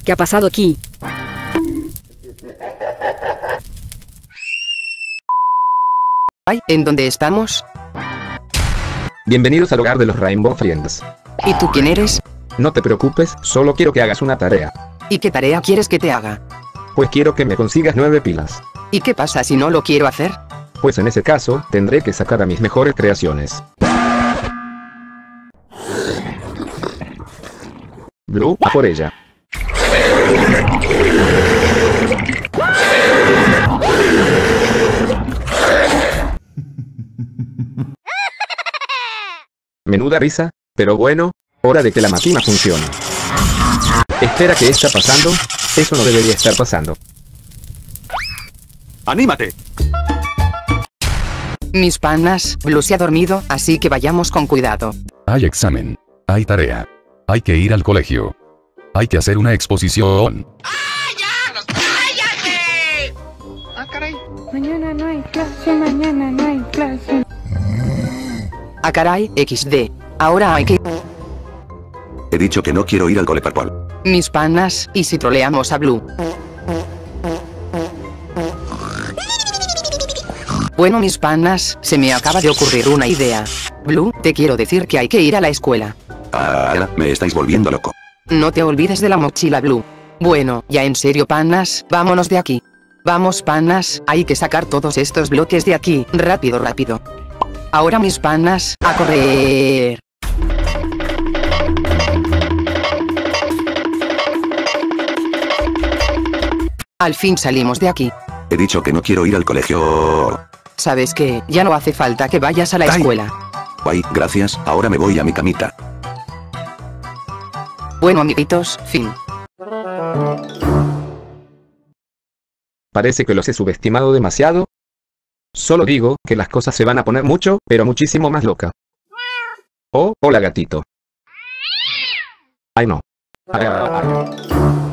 ¿Qué ha pasado aquí? Ay, ¿en dónde estamos? Bienvenidos al hogar de los Rainbow Friends. ¿Y tú quién eres? No te preocupes, solo quiero que hagas una tarea. ¿Y qué tarea quieres que te haga? Pues quiero que me consigas 9 pilas. ¿Y qué pasa si no lo quiero hacer? Pues en ese caso, tendré que sacar a mis mejores creaciones. Blue, a por ella. Menuda risa, pero bueno, hora de que la máquina funcione. Espera, ¿qué está pasando? Eso no debería estar pasando. ¡Anímate! Mis panas, Blue se ha dormido, así que vayamos con cuidado. Hay examen. Hay tarea. Hay que ir al colegio. Hay que hacer una exposición. Mañana no hay clase, mañana no hay clase. Ah, caray, XD. Ahora hay que... He dicho que no quiero ir al cole parcual. Mis panas, ¿y si troleamos a Blue? Bueno, mis panas, se me acaba de ocurrir una idea. Blue, te quiero decir que hay que ir a la escuela. Ah, me estáis volviendo loco. No te olvides de la mochila, Blue. Bueno, ya en serio, panas, vámonos de aquí. Vamos, panas, hay que sacar todos estos bloques de aquí, rápido, rápido. Ahora, mis panas, a correr. Al fin salimos de aquí. He dicho que no quiero ir al colegio. ¿Sabes qué? Ya no hace falta que vayas a la ¡Ay! escuela. Guay, gracias, ahora me voy a mi camita. Bueno, amiguitos, fin. Parece que los he subestimado demasiado. Solo digo que las cosas se van a poner mucho, pero muchísimo más loca. Oh, hola gatito. Ay no.